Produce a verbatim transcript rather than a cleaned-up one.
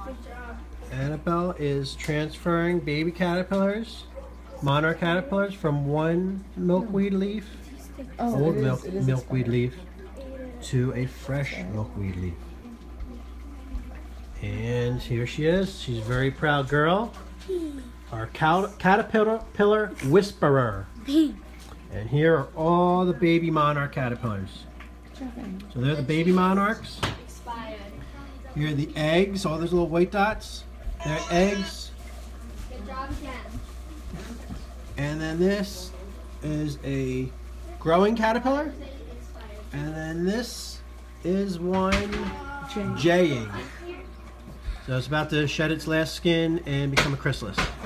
Annabelle is transferring baby caterpillars, monarch caterpillars, from one milkweed leaf, oh, old is, milk milkweed leaf, to a fresh milkweed leaf. And here she is. She's a very proud girl. Our caterpillar whisperer. And here are all the baby monarch caterpillars. So they're the baby monarchs. Here are the eggs, all those little white dots. They're eggs. And then this is a growing caterpillar. And then this is one jaying. So it's about to shed its last skin and become a chrysalis.